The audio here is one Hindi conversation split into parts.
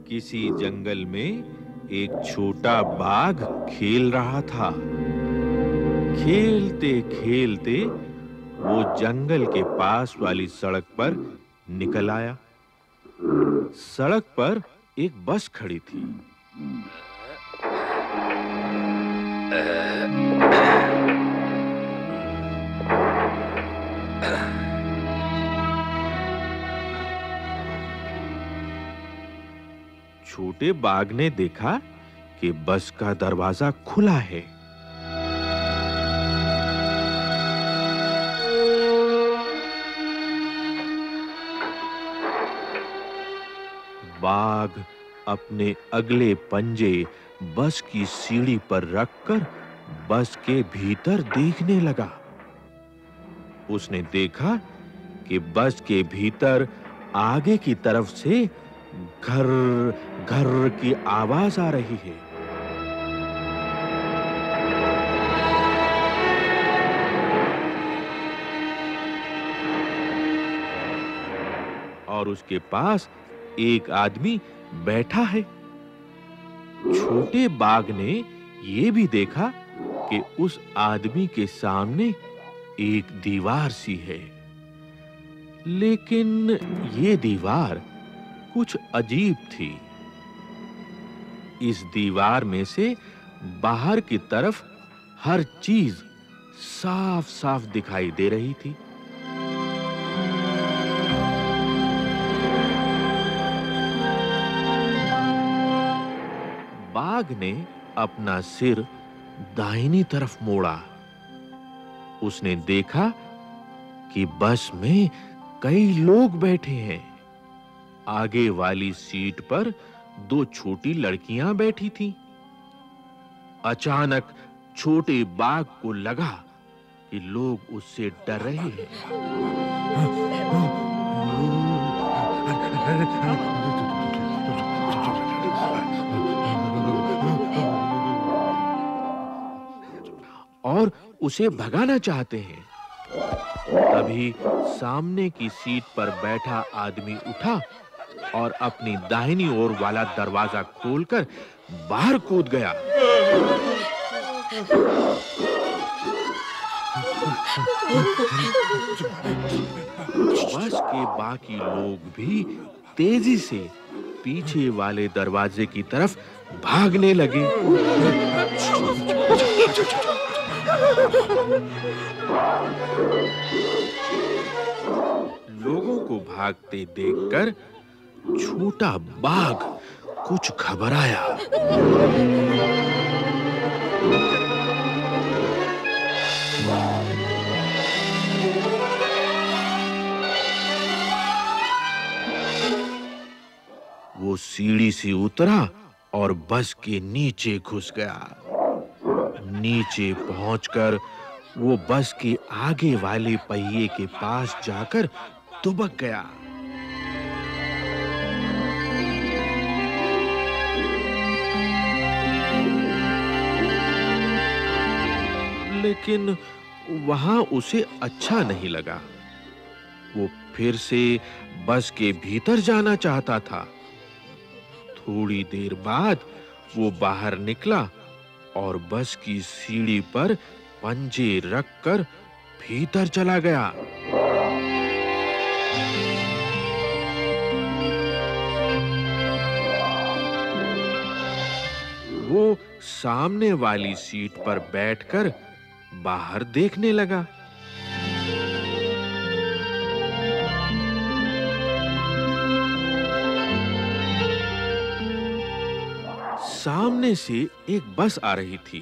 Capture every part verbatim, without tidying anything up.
किसी जंगल में एक छोटा बाघ खेल रहा था। खेलते-खेलते वो जंगल के पास वाली सड़क पर निकल आया। सड़क पर एक बस खड़ी थी। छोटे बाघ ने देखा कि बस का दरवाजा खुला है। बाघ अपने अगले पंजे बस की सीढ़ी पर रखकर बस के भीतर देखने लगा। उसने देखा कि बस के भीतर आगे की तरफ से घर घर की आवाज आ रही है। और उसके पास एक आदमी बैठा है। छोटे बाघ ने यह भी देखा कि उस आदमी के सामने एक दीवार सी है, लेकिन ये दीवार कुछ अजीब थी। इस दीवार में से बाहर की तरफ हर चीज साफ-साफ दिखाई दे रही थी। बाघ ने अपना सिर दाहिनी तरफ मोड़ा। उसने देखा कि बस में कई लोग बैठे हैं। आगे वाली सीट पर दो छोटी लड़कियां बैठी थीं। अचानक छोटे बाघ को लगा कि लोग उससे डर रहे हैं। और उसे भगाना चाहते हैं। तभी सामने की सीट पर बैठा आदमी उठा और अपनी दाहिनी ओर वाला दरवाजा खोलकर बाहर कूद गया। बस के बाकी लोग भी तेजी से पीछे वाले दरवाजे की तरफ भागने लगे। लोगों को भागते देखकर छोटा बाघ कुछ घबराया। वो सीढ़ी से उतरा और बस के नीचे घुस गया। नीचे पहुंचकर वो बस के आगे वाले पहिए के पास जाकर दुबक गया। लेकिन वहां उसे अच्छा नहीं लगा। वो फिर से बस के भीतर जाना चाहता था। थोड़ी देर बाद वो बाहर निकला और बस की सीढ़ी पर पंजे रखकर भीतर चला गया। वो सामने वाली सीट पर बैठकर बाहर देखने लगा। सामने से एक बस आ रही थी।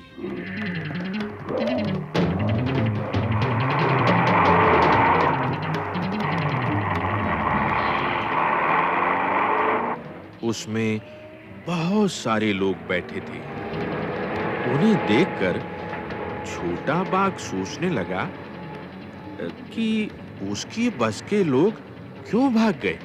उसमें बहुत सारे लोग बैठे थे। उन्हें देखकर छोटा बाघ सोचने लगा कि उसकी बस के लोग क्यों भाग गए।